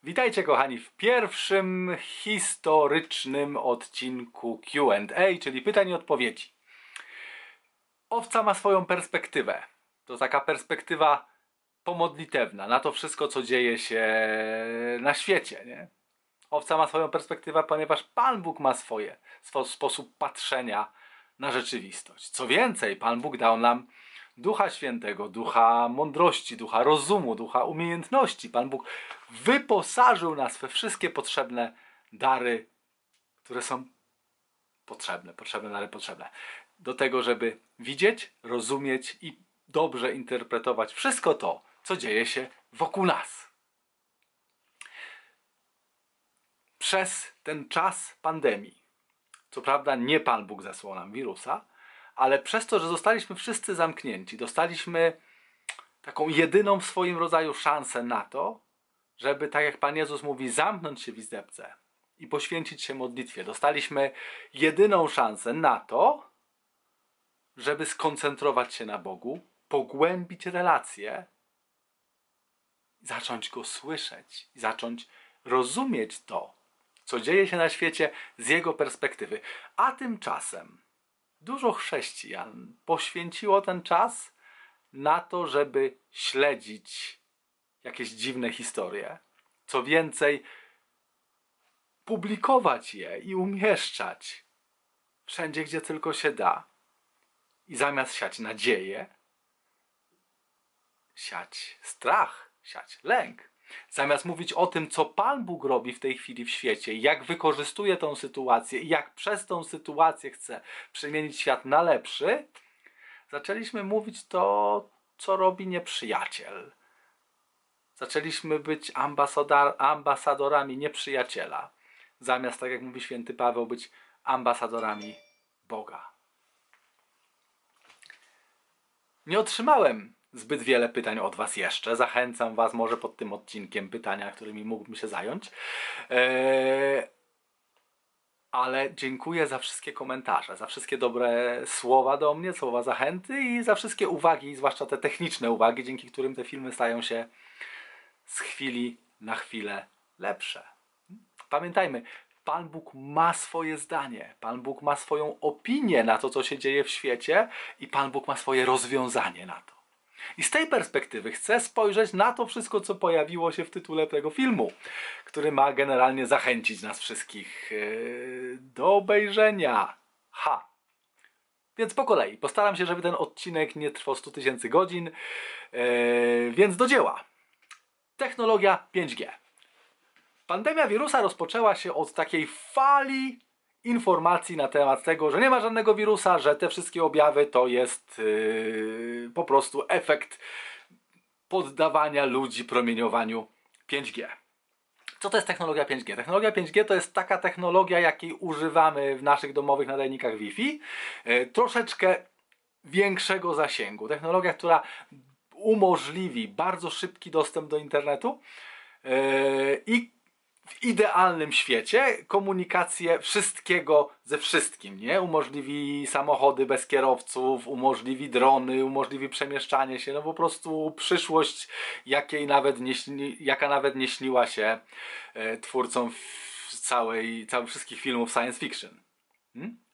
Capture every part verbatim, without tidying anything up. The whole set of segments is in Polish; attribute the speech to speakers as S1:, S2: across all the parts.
S1: Witajcie kochani w pierwszym historycznym odcinku Q and A, czyli pytań i odpowiedzi. Owca ma swoją perspektywę. To taka perspektywa pomodlitewna na to wszystko, co dzieje się na świecie, nie? Owca ma swoją perspektywę, ponieważ Pan Bóg ma swoje, swój sposób patrzenia na rzeczywistość. Co więcej, Pan Bóg dał nam Ducha Świętego, Ducha mądrości, Ducha rozumu, Ducha umiejętności. Pan Bóg wyposażył nas we wszystkie potrzebne dary, które są potrzebne, potrzebne dary potrzebne. Do tego, żeby widzieć, rozumieć i dobrze interpretować wszystko to, co dzieje się wokół nas. Przez ten czas pandemii, co prawda nie Pan Bóg zesłał nam wirusa, ale przez to, że zostaliśmy wszyscy zamknięci, dostaliśmy taką jedyną w swoim rodzaju szansę na to, żeby, tak jak Pan Jezus mówi, zamknąć się w izdebce i poświęcić się modlitwie. Dostaliśmy jedyną szansę na to, żeby skoncentrować się na Bogu, pogłębić relacje, zacząć Go słyszeć i zacząć rozumieć to, co dzieje się na świecie z Jego perspektywy. A tymczasem dużo chrześcijan poświęciło ten czas na to, żeby śledzić jakieś dziwne historie. Co więcej, publikować je i umieszczać wszędzie, gdzie tylko się da. I zamiast siać nadzieję, siać strach, siać lęk. Zamiast mówić o tym, co Pan Bóg robi w tej chwili w świecie, jak wykorzystuje tą sytuację i jak przez tą sytuację chce przemienić świat na lepszy, zaczęliśmy mówić to, co robi nieprzyjaciel. Zaczęliśmy być ambasador, ambasadorami nieprzyjaciela, zamiast, tak jak mówi święty Paweł, być ambasadorami Boga. Nie otrzymałem zbyt wiele pytań od Was jeszcze. Zachęcam Was może pod tym odcinkiem pytania, którymi mógłbym się zająć. Eee, ale dziękuję za wszystkie komentarze, za wszystkie dobre słowa do mnie, słowa zachęty i za wszystkie uwagi, zwłaszcza te techniczne uwagi, dzięki którym te filmy stają się z chwili na chwilę lepsze. Pamiętajmy, Pan Bóg ma swoje zdanie, Pan Bóg ma swoją opinię na to, co się dzieje w świecie i Pan Bóg ma swoje rozwiązanie na to. I z tej perspektywy chcę spojrzeć na to wszystko, co pojawiło się w tytule tego filmu, który ma generalnie zachęcić nas wszystkich yy, do obejrzenia. Ha! Więc po kolei. Postaram się, żeby ten odcinek nie trwał sto tysięcy godzin, yy, więc do dzieła. Technologia pięć G. Pandemia wirusa rozpoczęła się od takiej fali informacji na temat tego, że nie ma żadnego wirusa, że te wszystkie objawy to jest yy, po prostu efekt poddawania ludzi promieniowaniu pięć G. Co to jest technologia pięć G? Technologia pięć G to jest taka technologia, jakiej używamy w naszych domowych nadajnikach Wi-Fi, yy, troszeczkę większego zasięgu. Technologia, która umożliwi bardzo szybki dostęp do internetu yy, i w idealnym świecie komunikację wszystkiego ze wszystkim, nie? Umożliwi samochody bez kierowców, umożliwi drony, umożliwi przemieszczanie się, no po prostu przyszłość, jakiej nawet nie śni, jaka nawet nie śniła się e, twórcom całej, całych wszystkich filmów science fiction. Hmm?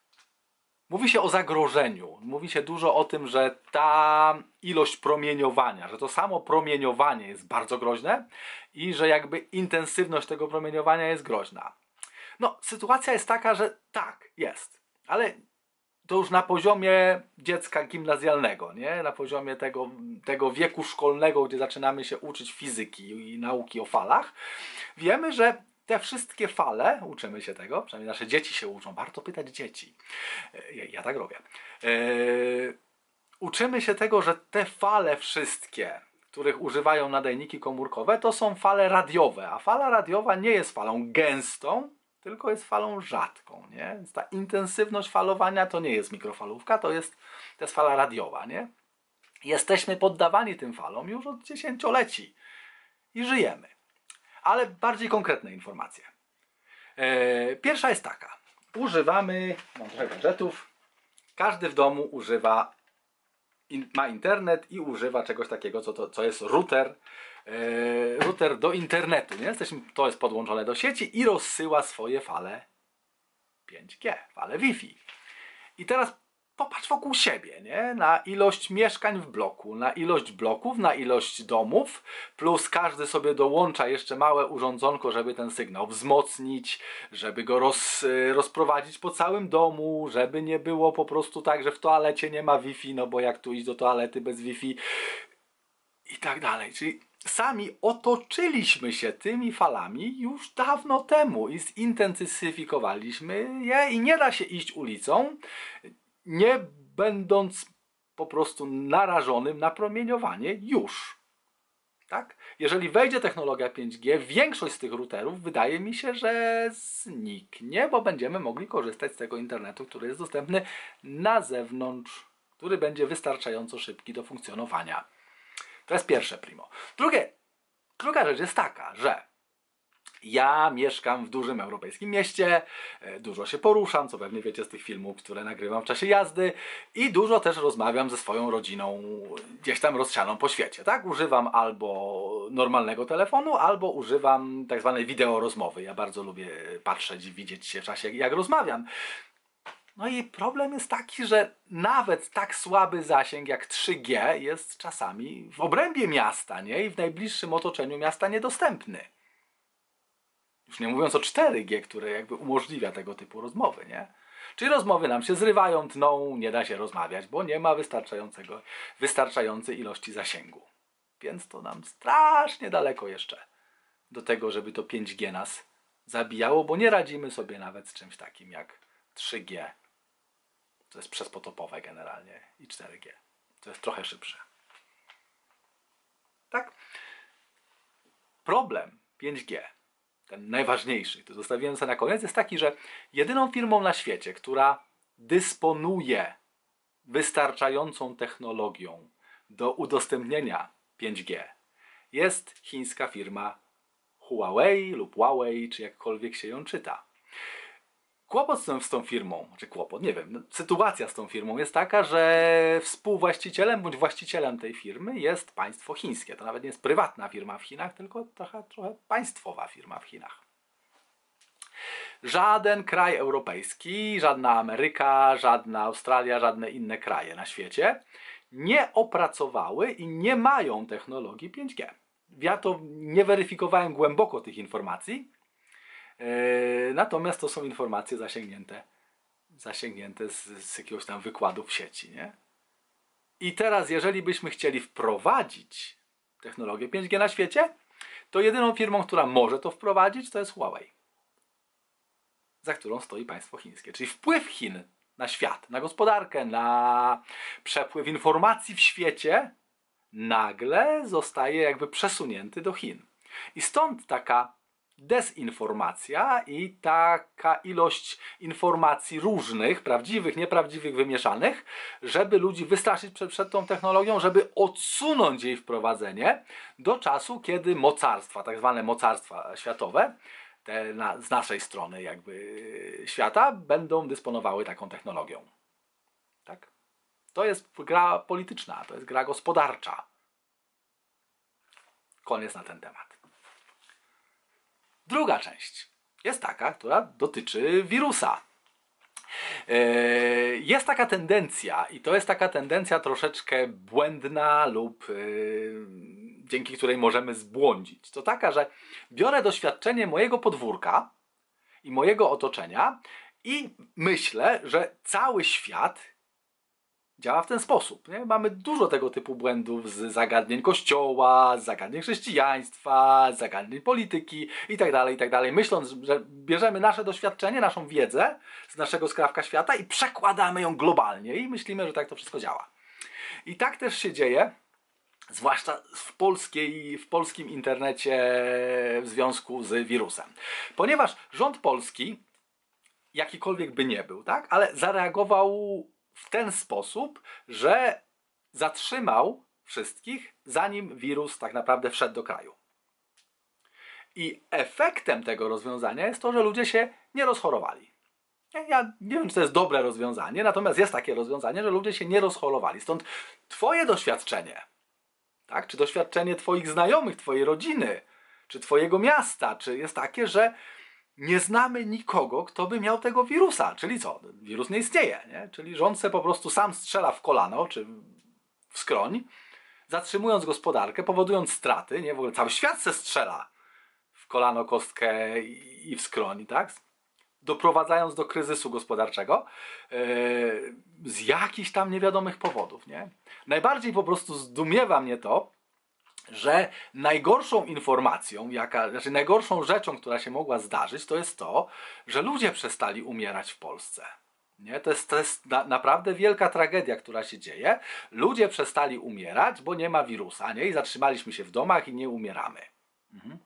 S1: Mówi się o zagrożeniu, mówi się dużo o tym, że ta ilość promieniowania, że to samo promieniowanie jest bardzo groźne i że jakby intensywność tego promieniowania jest groźna. No, sytuacja jest taka, że tak, jest, ale to już na poziomie dziecka gimnazjalnego, nie? Na poziomie tego, tego wieku szkolnego, gdzie zaczynamy się uczyć fizyki i nauki o falach, wiemy, że te wszystkie fale, uczymy się tego, przynajmniej nasze dzieci się uczą, warto pytać dzieci, ja, ja tak robię, yy, uczymy się tego, że te fale wszystkie, których używają nadajniki komórkowe, to są fale radiowe, a fala radiowa nie jest falą gęstą, tylko jest falą rzadką, nie? Więc ta intensywność falowania to nie jest mikrofalówka, to jest, to jest fala radiowa, nie? Jesteśmy poddawani tym falom już od dziesięcioleci i żyjemy. Ale bardziej konkretne informacje. Yy, pierwsza jest taka. Używamy, mam trochę gadżetów, każdy w domu używa, in, ma internet i używa czegoś takiego, co, to, co jest router yy, router do internetu, nie? Jesteśmy, to jest podłączone do sieci i rozsyła swoje fale pięć G, fale Wi-Fi. I teraz popatrz wokół siebie, nie? Na ilość mieszkań w bloku, na ilość bloków, na ilość domów, plus każdy sobie dołącza jeszcze małe urządzonko, żeby ten sygnał wzmocnić, żeby go roz, rozprowadzić po całym domu, żeby nie było po prostu tak, że w toalecie nie ma Wi-Fi, no bo jak tu iść do toalety bez Wi-Fi i tak dalej. Czyli sami otoczyliśmy się tymi falami już dawno temu i zintensyfikowaliśmy je i nie da się iść ulicą, nie będąc po prostu narażonym na promieniowanie już. Tak? Jeżeli wejdzie technologia pięć G, większość z tych routerów wydaje mi się, że zniknie, bo będziemy mogli korzystać z tego internetu, który jest dostępny na zewnątrz, który będzie wystarczająco szybki do funkcjonowania. To jest pierwsze primo. Drugie, druga rzecz jest taka, że ja mieszkam w dużym europejskim mieście, dużo się poruszam, co pewnie wiecie z tych filmów, które nagrywam w czasie jazdy i dużo też rozmawiam ze swoją rodziną gdzieś tam rozsianą po świecie, tak? Używam albo normalnego telefonu, albo używam tak zwanej wideorozmowy. Ja bardzo lubię patrzeć i widzieć się w czasie, jak rozmawiam. No i problem jest taki, że nawet tak słaby zasięg jak trzy G jest czasami w obrębie miasta, nie? I w najbliższym otoczeniu miasta niedostępny. Już nie mówiąc o cztery G, które jakby umożliwia tego typu rozmowy, nie? Czyli rozmowy nam się zrywają, tną, nie da się rozmawiać, bo nie ma wystarczającego, wystarczającej ilości zasięgu. Więc to nam strasznie daleko jeszcze do tego, żeby to pięć G nas zabijało, bo nie radzimy sobie nawet z czymś takim jak trzy G. To jest przezpotopowe generalnie i cztery G. To jest trochę szybsze. Tak? Problem pięć G, ten najważniejszy, to zostawiłem sobie na koniec, jest taki, że jedyną firmą na świecie, która dysponuje wystarczającą technologią do udostępnienia pięć G, jest chińska firma Huawei lub Huawei, czy jakkolwiek się ją czyta. Kłopot z tą, z tą firmą, czy kłopot, nie wiem, sytuacja z tą firmą jest taka, że współwłaścicielem bądź właścicielem tej firmy jest państwo chińskie. To nawet nie jest prywatna firma w Chinach, tylko trochę, trochę państwowa firma w Chinach. Żaden kraj europejski, żadna Ameryka, żadna Australia, żadne inne kraje na świecie nie opracowały i nie mają technologii pięć G. Ja to nie weryfikowałem głęboko tych informacji, Yy, natomiast to są informacje zasięgnięte, zasięgnięte z, z jakiegoś tam wykładu w sieci, nie? I teraz, jeżeli byśmy chcieli wprowadzić technologię pięć G na świecie, to jedyną firmą, która może to wprowadzić, to jest Huawei, za którą stoi państwo chińskie. Czyli wpływ Chin na świat, na gospodarkę, na przepływ informacji w świecie nagle zostaje jakby przesunięty do Chin. I stąd taka dezinformacja i taka ilość informacji różnych, prawdziwych, nieprawdziwych, wymieszanych, żeby ludzi wystraszyć przed, przed tą technologią, żeby odsunąć jej wprowadzenie do czasu, kiedy mocarstwa, tak zwane mocarstwa światowe, te na, z naszej strony jakby świata, będą dysponowały taką technologią. Tak? To jest gra polityczna, to jest gra gospodarcza. Koniec na ten temat. Druga część jest taka, która dotyczy wirusa. Jest taka tendencja i to jest taka tendencja troszeczkę błędna lub dzięki której możemy zbłądzić. To taka, że biorę doświadczenie mojego podwórka i mojego otoczenia i myślę, że cały świat działa w ten sposób. Nie? Mamy dużo tego typu błędów z zagadnień kościoła, z zagadnień chrześcijaństwa, z zagadnień polityki itd., itd. Myśląc, że bierzemy nasze doświadczenie, naszą wiedzę z naszego skrawka świata i przekładamy ją globalnie i myślimy, że tak to wszystko działa. I tak też się dzieje, zwłaszcza w, polskiej, w polskim internecie w związku z wirusem. Ponieważ rząd polski, jakikolwiek by nie był, tak, ale zareagował w ten sposób, że zatrzymał wszystkich, zanim wirus tak naprawdę wszedł do kraju. I efektem tego rozwiązania jest to, że ludzie się nie rozchorowali. Ja nie wiem, czy to jest dobre rozwiązanie, natomiast jest takie rozwiązanie, że ludzie się nie rozchorowali. Stąd twoje doświadczenie Tak? Czy doświadczenie twoich znajomych, twojej rodziny, czy twojego miasta, czy jest takie, że nie znamy nikogo, kto by miał tego wirusa. Czyli co? Wirus nie istnieje, nie? Czyli rząd se po prostu sam strzela w kolano, czy w skroń, zatrzymując gospodarkę, powodując straty, nie? W ogóle cały świat se strzela w kolano, kostkę i w skroń, tak? Doprowadzając do kryzysu gospodarczego yy, z jakichś tam niewiadomych powodów, nie? Najbardziej po prostu zdumiewa mnie to, że najgorszą informacją, jaka, znaczy najgorszą rzeczą, która się mogła zdarzyć, to jest to, że ludzie przestali umierać w Polsce. Nie? To jest, to jest na, naprawdę wielka tragedia, która się dzieje. Ludzie przestali umierać, bo nie ma wirusa, nie? I zatrzymaliśmy się w domach i nie umieramy. Mhm.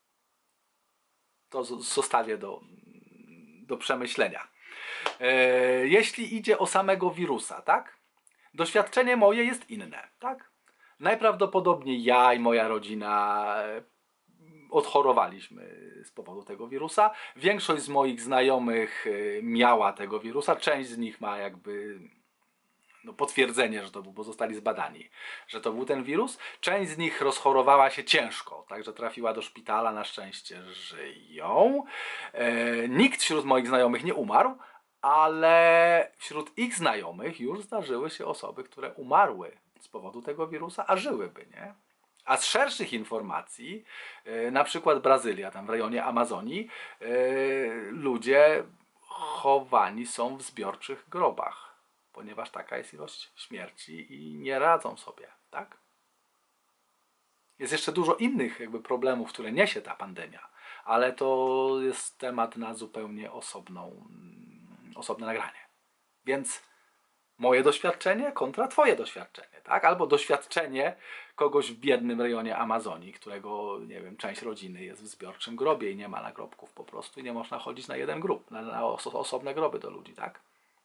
S1: To z, zostawię do, do przemyślenia. E, jeśli idzie o samego wirusa, tak? Doświadczenie moje jest inne, tak? Najprawdopodobniej ja i moja rodzina odchorowaliśmy z powodu tego wirusa. Większość z moich znajomych miała tego wirusa. Część z nich ma jakby no, potwierdzenie, że to był, bo zostali zbadani, że to był ten wirus. Część z nich rozchorowała się ciężko, także trafiła do szpitala, na szczęście żyją. E, nikt wśród moich znajomych nie umarł, ale wśród ich znajomych już zdarzyły się osoby, które umarły z powodu tego wirusa, a żyłyby, nie? A z szerszych informacji, yy, na przykład Brazylia, tam w rejonie Amazonii, yy, ludzie chowani są w zbiorczych grobach, ponieważ taka jest ilość śmierci i nie radzą sobie, tak? Jest jeszcze dużo innych jakby problemów, które niesie ta pandemia, ale to jest temat na zupełnie osobną, osobne nagranie. Więc moje doświadczenie kontra twoje doświadczenie, tak? Albo doświadczenie kogoś w biednym rejonie Amazonii, którego, nie wiem, część rodziny jest w zbiorczym grobie i nie ma nagrobków po prostu i nie można chodzić na jeden grób, na, na oso osobne groby do ludzi, tak?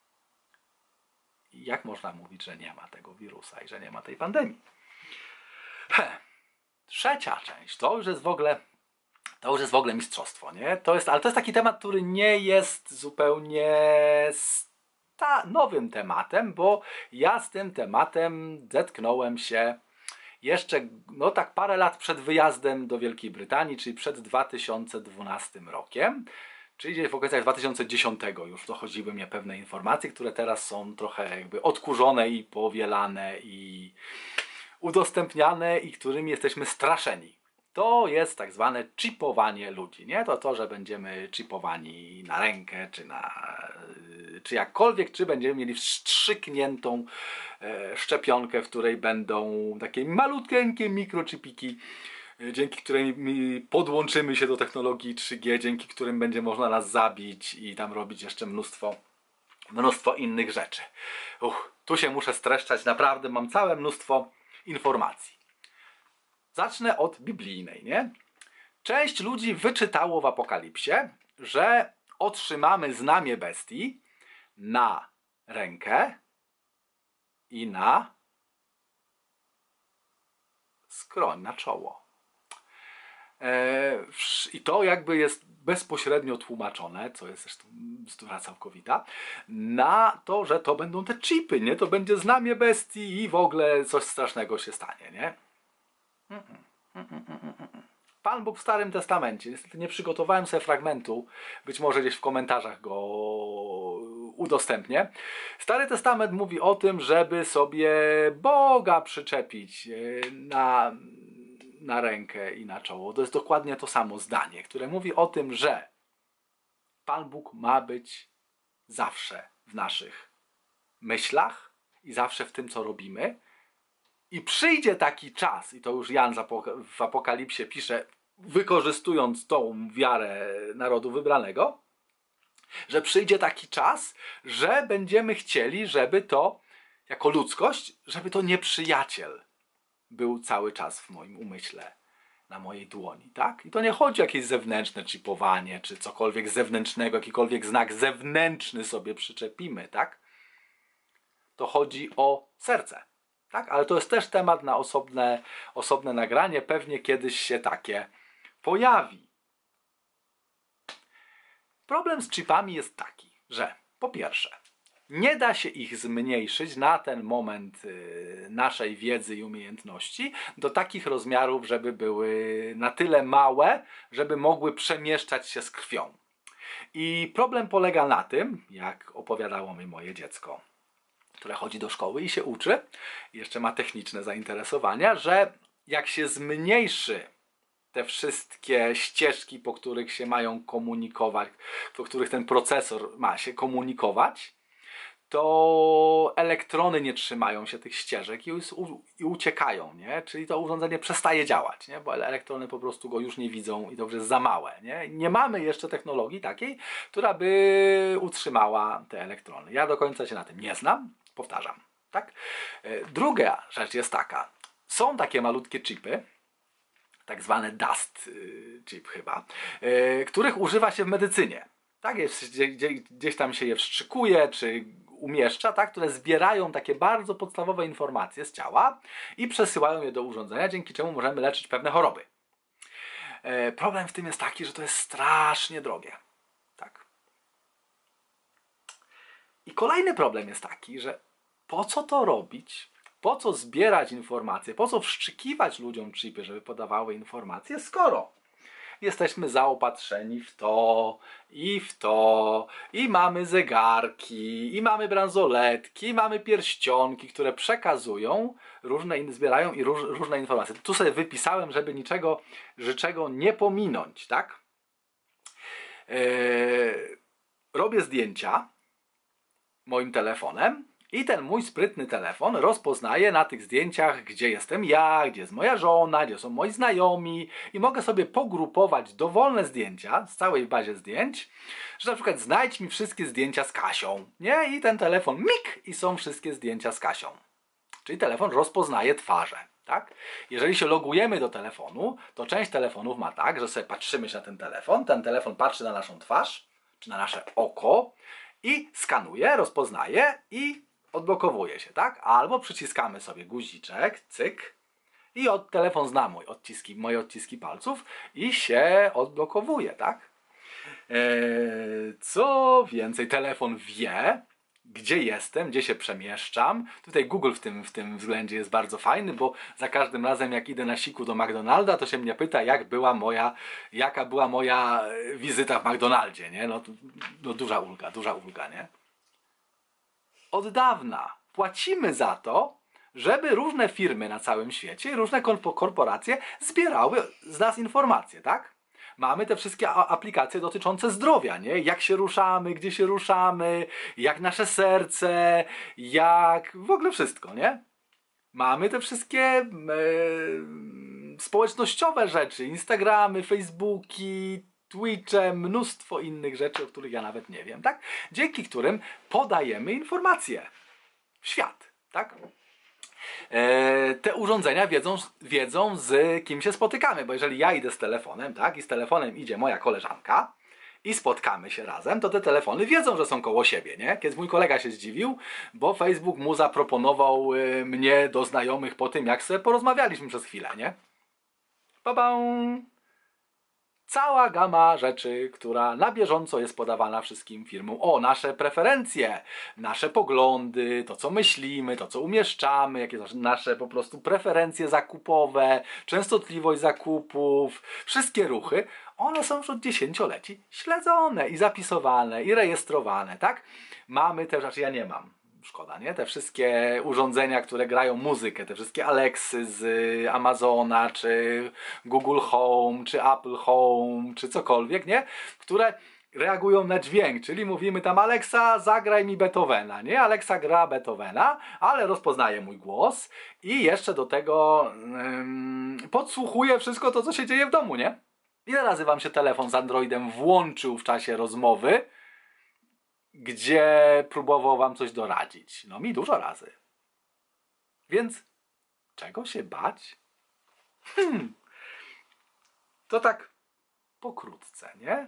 S1: I jak można mówić, że nie ma tego wirusa i że nie ma tej pandemii? He. Trzecia część, to już jest w ogóle, to już jest w ogóle mistrzostwo, nie? To jest, ale to jest taki temat, który nie jest zupełnie ta nowym tematem, bo ja z tym tematem zetknąłem się jeszcze no tak parę lat przed wyjazdem do Wielkiej Brytanii, czyli przed dwa tysiące dwunastym rokiem, czyli gdzieś w okolicach dwa tysiące dziesiątego już dochodziły mnie pewne informacje, które teraz są trochę jakby odkurzone i powielane i udostępniane i którymi jesteśmy straszeni. To jest tak zwane chipowanie ludzi, nie? To to, że będziemy chipowani na rękę, czy na, czy jakkolwiek, czy będziemy mieli wstrzykniętą e, szczepionkę, w której będą takie malutkie mikrochipiki, e, dzięki którym podłączymy się do technologii trzy G, dzięki którym będzie można nas zabić i tam robić jeszcze mnóstwo, mnóstwo innych rzeczy. Uch, tu się muszę streszczać, naprawdę mam całe mnóstwo informacji. Zacznę od biblijnej, nie? Część ludzi wyczytało w Apokalipsie, że otrzymamy znamię bestii na rękę i na skroń, na czoło. I to jakby jest bezpośrednio tłumaczone, co jest zresztą bzdura całkowita, na to, że to będą te chipy, nie? To będzie znamie bestii i w ogóle coś strasznego się stanie, nie? Pan Bóg w Starym Testamencie, niestety nie przygotowałem sobie fragmentu, być może gdzieś w komentarzach go udostępnię. Stary Testament mówi o tym, żeby sobie Boga przyczepić na, na rękę i na czoło. To jest dokładnie to samo zdanie, które mówi o tym, że Pan Bóg ma być zawsze w naszych myślach i zawsze w tym, co robimy. I przyjdzie taki czas, i to już Jan w Apokalipsie pisze, wykorzystując tą wiarę narodu wybranego, że przyjdzie taki czas, że będziemy chcieli, żeby to, jako ludzkość, żeby to nieprzyjaciel był cały czas w moim umyśle, na mojej dłoni, tak? I to nie chodzi o jakieś zewnętrzne chipowanie, czy cokolwiek zewnętrznego, jakikolwiek znak zewnętrzny sobie przyczepimy, tak? To chodzi o serce. Tak? Ale to jest też temat na osobne, osobne nagranie. Pewnie kiedyś się takie pojawi. Problem z chipami jest taki, że po pierwsze, Nie da się ich zmniejszyć na ten moment y, naszej wiedzy i umiejętności do takich rozmiarów, żeby były na tyle małe, żeby mogły przemieszczać się z krwią. I problem polega na tym, jak opowiadało mi moje dziecko, które chodzi do szkoły i się uczy, jeszcze ma techniczne zainteresowania, że jak się zmniejszy te wszystkie ścieżki, po których się mają komunikować, po których ten procesor ma się komunikować, to elektrony nie trzymają się tych ścieżek i, i uciekają, nie? Czyli to urządzenie przestaje działać, nie? Bo elektrony po prostu go już nie widzą i to już jest za małe. Nie? Nie mamy jeszcze technologii takiej, która by utrzymała te elektrony. Ja do końca się na tym nie znam, powtarzam. Tak? Druga rzecz jest taka. Są takie malutkie chipy, tak zwane dust chip chyba, których używa się w medycynie. Tak, jest, gdzieś tam się je wstrzykuje, czy umieszcza, tak, które zbierają takie bardzo podstawowe informacje z ciała i przesyłają je do urządzenia, dzięki czemu możemy leczyć pewne choroby. E, problem w tym jest taki, że to jest strasznie drogie. Tak. I kolejny problem jest taki, że po co to robić? Po co zbierać informacje? Po co wszczykiwać ludziom chipy, żeby podawały informacje, skoro jesteśmy zaopatrzeni w to i w to, i mamy zegarki, i mamy bransoletki, i mamy pierścionki, które przekazują, różne, zbierają i róż, różne informacje. Tu sobie wypisałem, żeby niczego życzego nie pominąć, tak? Yy, robię zdjęcia moim telefonem i ten mój sprytny telefon rozpoznaje na tych zdjęciach, gdzie jestem ja, gdzie jest moja żona, gdzie są moi znajomi i mogę sobie pogrupować dowolne zdjęcia z całej bazie zdjęć, że na przykład znajdź mi wszystkie zdjęcia z Kasią, nie? I ten telefon mik i są wszystkie zdjęcia z Kasią. Czyli telefon rozpoznaje twarze, tak? Jeżeli się logujemy do telefonu, to część telefonów ma tak, że sobie patrzymy się na ten telefon, ten telefon patrzy na naszą twarz, czy na nasze oko i skanuje, rozpoznaje i odblokowuje się, tak? Albo przyciskamy sobie guziczek, cyk, i od telefon zna mój odciski, moje odciski palców i się odblokowuje, tak? Eee, co więcej, telefon wie, gdzie jestem, gdzie się przemieszczam. Tutaj Google w tym, w tym względzie jest bardzo fajny, bo za każdym razem jak idę na siku do McDonalda, to się mnie pyta, jak była moja, jaka była moja wizyta w McDonaldzie, nie? No, no duża ulga, duża ulga, nie? Od dawna płacimy za to, żeby różne firmy na całym świecie, różne korporacje zbierały z nas informacje, tak? Mamy te wszystkie aplikacje dotyczące zdrowia, nie? Jak się ruszamy, gdzie się ruszamy, jak nasze serce, jak w ogóle wszystko, nie? Mamy te wszystkie e, społecznościowe rzeczy, Instagramy, Facebooki, Twitche, mnóstwo innych rzeczy, o których ja nawet nie wiem, tak? Dzięki którym podajemy informacje w świat, tak? E, te urządzenia wiedzą, wiedzą, z kim się spotykamy, bo jeżeli ja idę z telefonem, tak, i z telefonem idzie moja koleżanka i spotkamy się razem, to te telefony wiedzą, że są koło siebie, nie? Kiedy mój kolega się zdziwił, bo Facebook mu zaproponował y, mnie do znajomych po tym, jak sobie porozmawialiśmy przez chwilę, nie? Ba-bam! Cała gama rzeczy, która na bieżąco jest podawana wszystkim firmom. O, nasze preferencje, nasze poglądy, to co myślimy, to co umieszczamy, jakie są nasze po prostu preferencje zakupowe, częstotliwość zakupów, wszystkie ruchy, one są już od dziesięcioleci śledzone i zapisowane i rejestrowane, tak? Mamy też, znaczy ja nie mam, szkoda, nie? Te wszystkie urządzenia, które grają muzykę, te wszystkie Alexy z Amazona, czy Google Home, czy Apple Home, czy cokolwiek, nie? Które reagują na dźwięk, czyli mówimy tam Alexa, zagraj mi Beethovena, nie? Alexa gra Beethovena, ale rozpoznaje mój głos i jeszcze do tego ym, podsłuchuje wszystko to, co się dzieje w domu, nie? Ile razy wam się telefon z Androidem włączył w czasie rozmowy, gdzie próbował wam coś doradzić? No mi dużo razy. Więc czego się bać? Hmm. To tak pokrótce, nie?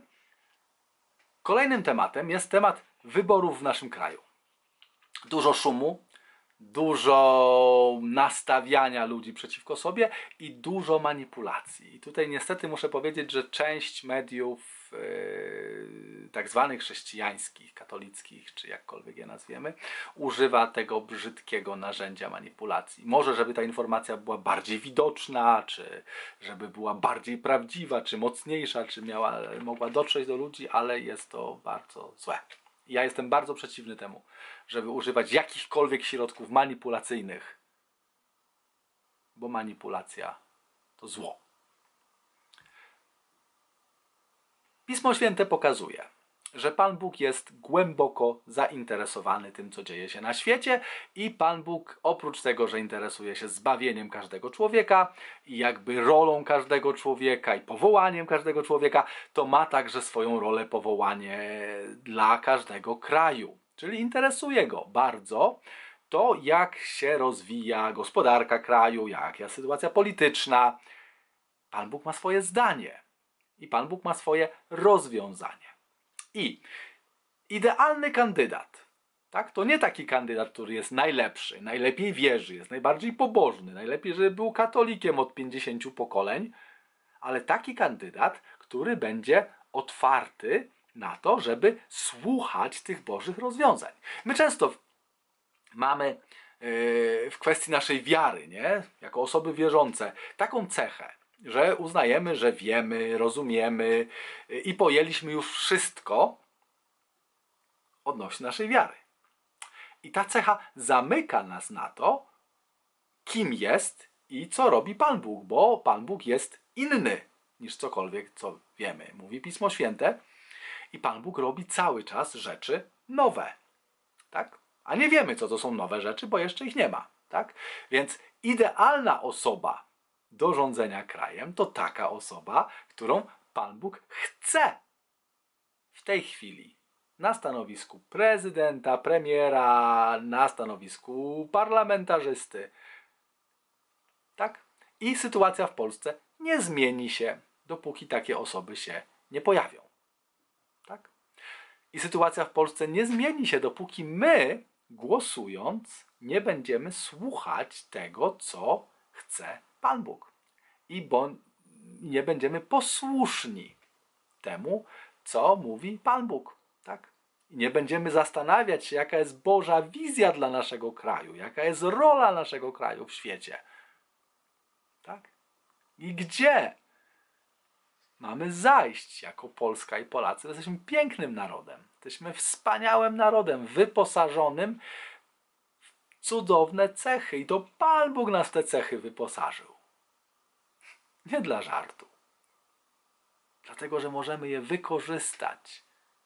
S1: Kolejnym tematem jest temat wyborów w naszym kraju. Dużo szumu, dużo nastawiania ludzi przeciwko sobie i dużo manipulacji. I tutaj niestety muszę powiedzieć, że część mediów yy, tak zwanych chrześcijańskich, katolickich, czy jakkolwiek je nazwiemy, używa tego brzydkiego narzędzia manipulacji. Może żeby ta informacja była bardziej widoczna, czy żeby była bardziej prawdziwa, czy mocniejsza, czy miała, mogła dotrzeć do ludzi, ale jest to bardzo złe. Ja jestem bardzo przeciwny temu, żeby używać jakichkolwiek środków manipulacyjnych, bo manipulacja to zło. Pismo Święte pokazuje, że Pan Bóg jest głęboko zainteresowany tym, co dzieje się na świecie i Pan Bóg, oprócz tego, że interesuje się zbawieniem każdego człowieka i jakby rolą każdego człowieka i powołaniem każdego człowieka, to ma także swoją rolę, powołanie dla każdego kraju. Czyli interesuje go bardzo to, jak się rozwija gospodarka kraju, jaka jest sytuacja polityczna. Pan Bóg ma swoje zdanie i Pan Bóg ma swoje rozwiązanie. I idealny kandydat, tak? To nie taki kandydat, który jest najlepszy, najlepiej wierzy, jest najbardziej pobożny, najlepiej, żeby był katolikiem od pięćdziesięciu pokoleń, ale taki kandydat, który będzie otwarty na to, żeby słuchać tych Bożych rozwiązań. My często mamy yy, w kwestii naszej wiary, nie? Jako osoby wierzące, taką cechę, że uznajemy, że wiemy, rozumiemy i pojęliśmy już wszystko odnośnie naszej wiary. I ta cecha zamyka nas na to, kim jest i co robi Pan Bóg, bo Pan Bóg jest inny niż cokolwiek, co wiemy. Mówi Pismo Święte i Pan Bóg robi cały czas rzeczy nowe. Tak? A nie wiemy, co to są nowe rzeczy, bo jeszcze ich nie ma. Tak? Więc idealna osoba do rządzenia krajem to taka osoba, którą Pan Bóg chce w tej chwili na stanowisku prezydenta, premiera, na stanowisku parlamentarzysty. Tak? I sytuacja w Polsce nie zmieni się, dopóki takie osoby się nie pojawią. Tak? I sytuacja w Polsce nie zmieni się, dopóki my, głosując, nie będziemy słuchać tego, co chce Pan Bóg. I bo nie będziemy posłuszni temu, co mówi Pan Bóg. Tak? I nie będziemy zastanawiać się, jaka jest Boża wizja dla naszego kraju, jaka jest rola naszego kraju w świecie. Tak? I gdzie mamy zajść jako Polska i Polacy? Jesteśmy pięknym narodem. Jesteśmy wspaniałym narodem, wyposażonym w cudowne cechy. I to Pan Bóg nas w te cechy wyposażył. Nie dla żartu. Dlatego, że możemy je wykorzystać.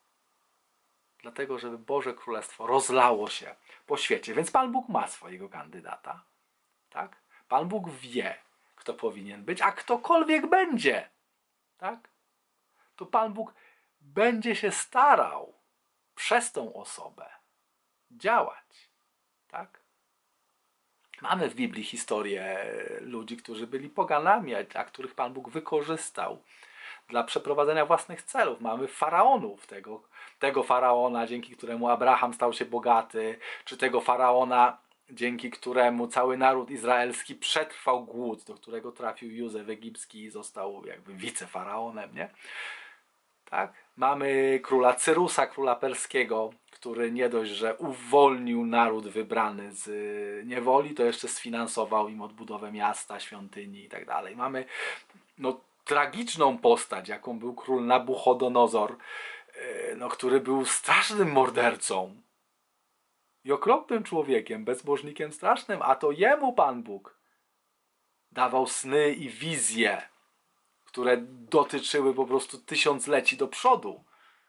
S1: Dlatego, żeby Boże Królestwo rozlało się po świecie. Więc Pan Bóg ma swojego kandydata. Tak? Pan Bóg wie, kto powinien być, a ktokolwiek będzie. Tak? To Pan Bóg będzie się starał przez tą osobę działać. Tak? Mamy w Biblii historię ludzi, którzy byli poganami, a których Pan Bóg wykorzystał dla przeprowadzenia własnych celów. Mamy faraonów, tego, tego faraona, dzięki któremu Abraham stał się bogaty, czy tego faraona, dzięki któremu cały naród izraelski przetrwał głód, do którego trafił Józef Egipski i został jakby wicefaraonem, nie? Tak? Mamy króla Cyrusa, króla perskiego, który nie dość, że uwolnił naród wybrany z niewoli, to jeszcze sfinansował im odbudowę miasta, świątyni i tak dalej. Mamy no, tragiczną postać, jaką był król Nabuchodonozor, no, który był strasznym mordercą i okropnym człowiekiem, bezbożnikiem strasznym, a to jemu Pan Bóg dawał sny i wizje, które dotyczyły po prostu tysiącleci do przodu.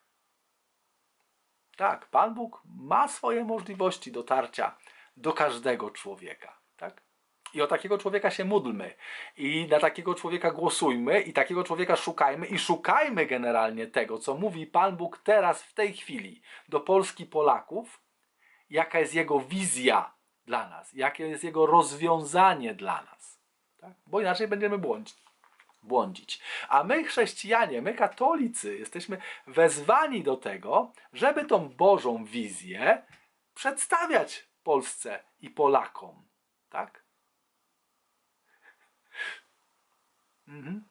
S1: Tak, Pan Bóg ma swoje możliwości dotarcia do każdego człowieka. Tak? I o takiego człowieka się módlmy. I na takiego człowieka głosujmy. I takiego człowieka szukajmy. I szukajmy generalnie tego, co mówi Pan Bóg teraz, w tej chwili, do Polski, Polaków. Jaka jest Jego wizja dla nas. Jakie jest Jego rozwiązanie dla nas. Tak? Bo inaczej będziemy błądzić. błądzić. A my chrześcijanie, my katolicy jesteśmy wezwani do tego, żeby tą Bożą wizję przedstawiać Polsce i Polakom. Tak? Mhm.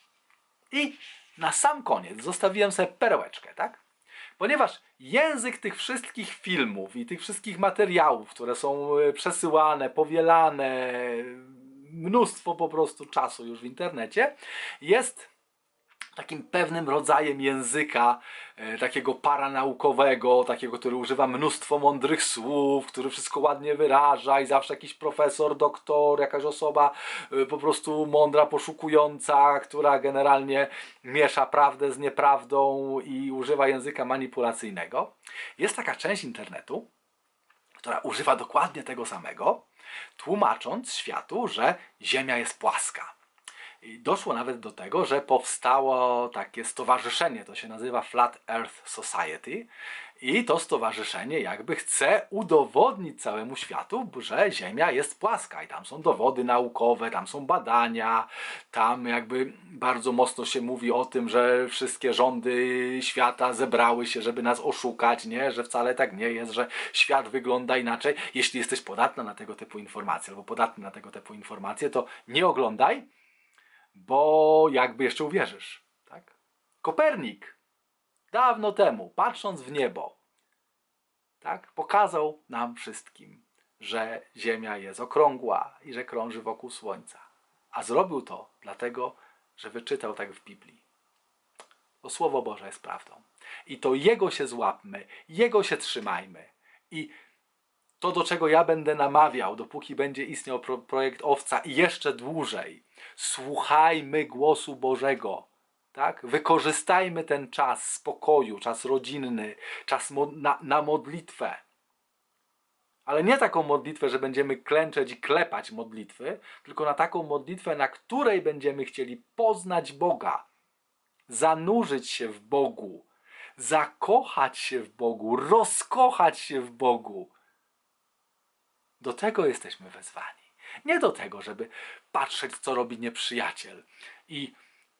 S1: I na sam koniec zostawiłem sobie perełeczkę, tak? Ponieważ język tych wszystkich filmów i tych wszystkich materiałów, które są przesyłane, powielane, mnóstwo po prostu czasu już w internecie, jest takim pewnym rodzajem języka, e, takiego paranaukowego, takiego, który używa mnóstwo mądrych słów, który wszystko ładnie wyraża i zawsze jakiś profesor, doktor, jakaś osoba e, po prostu mądra, poszukująca, która generalnie miesza prawdę z nieprawdą i używa języka manipulacyjnego. Jest taka część internetu, która używa dokładnie tego samego, tłumacząc światu, że Ziemia jest płaska. I doszło nawet do tego, że powstało takie stowarzyszenie, to się nazywa Flat Earth Society i to stowarzyszenie jakby chce udowodnić całemu światu, że Ziemia jest płaska i tam są dowody naukowe, tam są badania, tam jakby bardzo mocno się mówi o tym, że wszystkie rządy świata zebrały się, żeby nas oszukać, nie? Że wcale tak nie jest, że świat wygląda inaczej. Jeśli jesteś podatna na tego typu informacje albo podatny na tego typu informacje, to nie oglądaj, bo jakby jeszcze uwierzysz, tak? Kopernik dawno temu, patrząc w niebo, tak, pokazał nam wszystkim, że Ziemia jest okrągła i że krąży wokół Słońca. A zrobił to dlatego, że wyczytał tak w Biblii. Bo Słowo Boże jest prawdą. I to Jego się złapmy, Jego się trzymajmy. I to, do czego ja będę namawiał, dopóki będzie istniał pro- projekt Owca i jeszcze dłużej, słuchajmy głosu Bożego. Tak? Wykorzystajmy ten czas spokoju, czas rodzinny, czas mo- na, na modlitwę. Ale nie taką modlitwę, że będziemy klęczeć i klepać modlitwy, tylko na taką modlitwę, na której będziemy chcieli poznać Boga, zanurzyć się w Bogu, zakochać się w Bogu, rozkochać się w Bogu. Do tego jesteśmy wezwani. Nie do tego, żeby patrzeć, co robi nieprzyjaciel i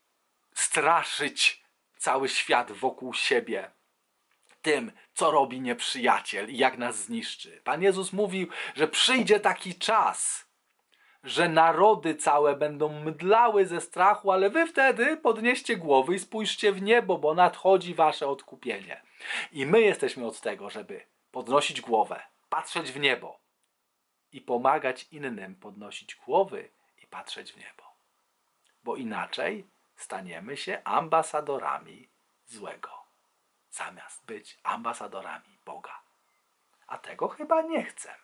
S1: straszyć cały świat wokół siebie tym, co robi nieprzyjaciel i jak nas zniszczy. Pan Jezus mówił, że przyjdzie taki czas, że narody całe będą mdlały ze strachu, ale wy wtedy podnieście głowy i spójrzcie w niebo, bo nadchodzi wasze odkupienie. I my jesteśmy od tego, żeby podnosić głowę, patrzeć w niebo i pomagać innym podnosić głowy i patrzeć w niebo. Bo inaczej staniemy się ambasadorami złego, zamiast być ambasadorami Boga. A tego chyba nie chcemy.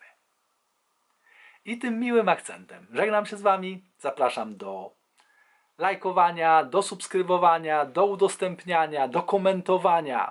S1: I tym miłym akcentem żegnam się z wami. Zapraszam do lajkowania, do subskrybowania, do udostępniania, do komentowania.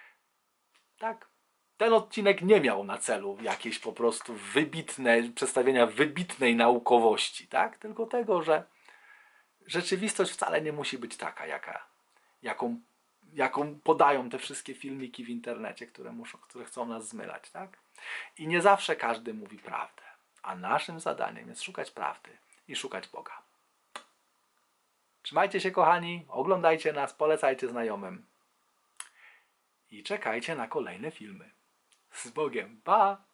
S1: Tak? Ten odcinek nie miał na celu jakiejś po prostu wybitne, przedstawienia wybitnej naukowości, tak? Tylko tego, że rzeczywistość wcale nie musi być taka, jaka, jaką, jaką podają te wszystkie filmiki w internecie, które, muszą, które chcą nas zmylać, tak? I nie zawsze każdy mówi prawdę. A naszym zadaniem jest szukać prawdy i szukać Boga. Trzymajcie się, kochani, oglądajcie nas, polecajcie znajomym i czekajcie na kolejne filmy. Z Bogiem, pa!